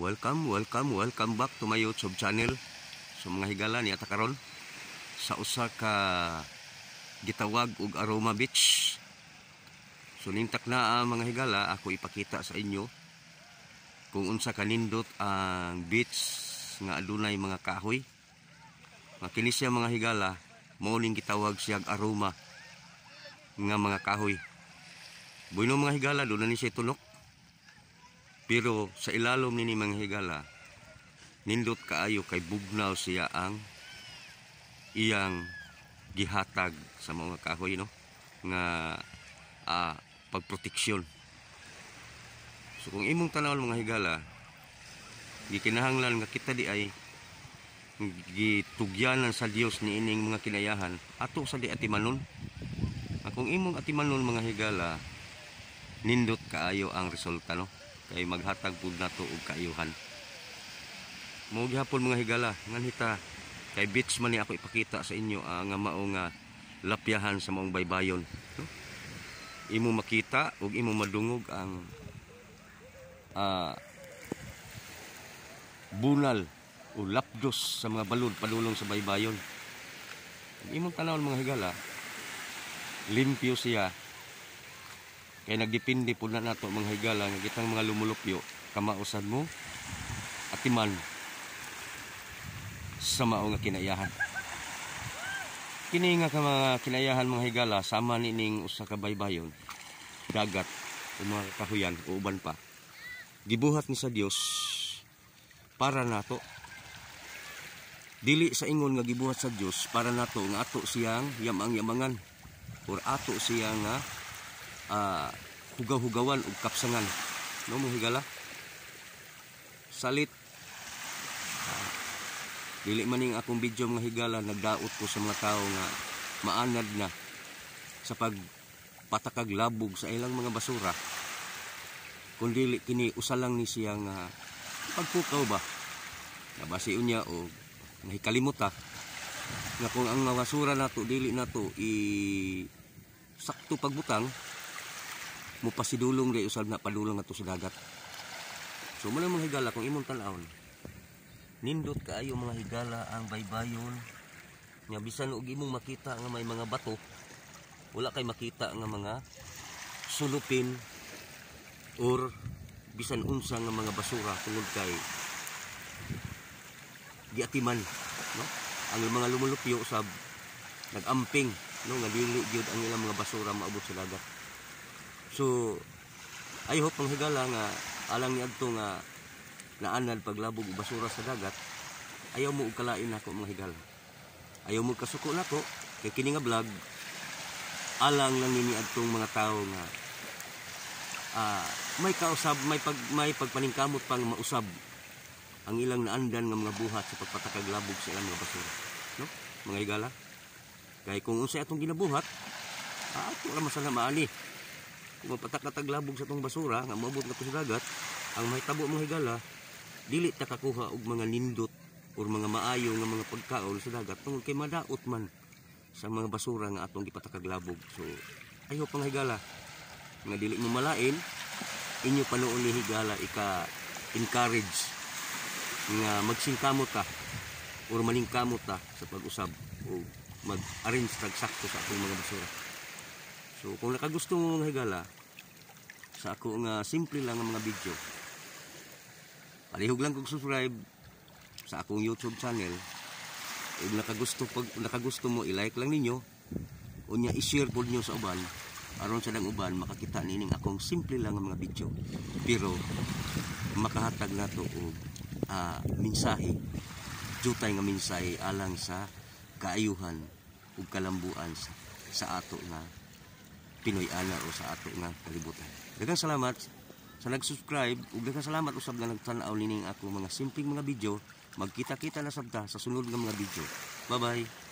welcome back to my YouTube channel. So mga higala ni ata karon sa usa ka gitawag og Aroma Beach. So nintak na mga higala ako ipakita sa inyo kung unsa kanindot ang beach nga adunay mga kahoy. Kini siya mga higala mao ning gitawag siyang aroma nga mga kahoy. Bueno mga higala doon na ni siya tunok. Pero sa ilalom nini mga higala, nindot kaayo kay bugnaw siya ang iyang gihatag sa mga kahoy no nga pagproteksyon. So kung imong tanawon mga higala, gikinahanglan nga kita di ay gitugyanan sa Dios ni ining mga kinayahan ato sa di atimanon. Kung imong atimanon mga higala, nindot kaayo ang resulta no. Kay maghatag pud nato og kaayuhan. Mao gihapon mga higala nganhita kay beach man ni ako ipakita sa inyo nga mao nga lapyahan sa maong baybayon no? Imo makita ug imo madungog ang bunal o lapdos sa mga balod padulong sa baybayon. Imong tanawon mga higala, limpyo siya. Kaya nagdepende po na nato mga higala nga kitang mga lumulupyo kamausan mo atiman sa mao nga kinayahan. Kini nga ka mga kinayahan mga higala sama nining usa ka baybayon, dagat o mga kahuyan o uban pa. Gibuhat ni sa Dios para nato. Dili sa ingon nga gibuhat sa Dios para nato nga ato siyang yamang-yamangan or ato siya nga hugaw-hugawan ug kapsangan no mga higala. Salit dili maning akong video mga higala nagdaot ko sa mga tao nga maanad na sa pagpatakag labog sa ilang mga basura, kun dili kini usa lang ni siya nga pagpukaw ba nabasi unya o nahikalimuta nga kung ang basura nato dili nato sakto pagbutang mo pasidulong day usab na padulong ato sa dagat. So muna mga higala kung imong tan-awon, nindot kaayo mga higala ang baybayon nga bisan og imong makita nga may mga bato, wala kay makita nga mga sulupin or bisan unsa nga mga basura tungod kay giatiman no. Ang mga lumulupyo usab nagamping no nga dili gyud ang ilang mga basura maabot sa dagat. So, I hope mga higala nga alang ni adto nga naanad paglabog og basura sa dagat, ayaw mo og kalain nako mga higala. Ayaw mo kasuko nako kay kini nga vlog alang lang nini adtong mga tawo nga may kausab, may pagpaningkamot pang mausab ang ilang naandan nga mga buhat sa pagpatakag labog sa ilang mga basura, no? Mga higala. Kay kung unsay atong ginabuhat, ato ra masala maani. Kung mapatakatag labog sa tong basura nga maabot na sa dagat, ang mahitabo mga higala, dili ta kakuha og mga nindot or mga maayo nga mga pagkaon sa dagat tungod kay madaot man sa mga basura nga atong gipatakag labog. So ayo pang higala nga dili mo malain inyo panuon ni higala encourage nga magsingkamot ta or maningkamot ta sa pag-usab o mag-arrange tag sakto sa atong mga basura. So kung nakagusto mo mga higala sa ako nga simple lang nga mga video, palihog lang kog subscribe sa akong YouTube channel. Kung nakagusto mo i-like lang ninyo, unya i-share pod nyo sa uban aron sa dang uban makakita nining akong simple lang nga mga video. Pero makahatag nato og mensahe, jutay nga mensahe alang sa kaayuhan ug kalambuan sa ato nga Pinoy ana o sa ato nga kalibutan. Daghang salamat sa nag-subscribe ug daghang salamat usab nga nagtan-aw nining ako mga simpleng mga video. Magkita-kita na sabta sa sunod nga mga video. Bye-bye.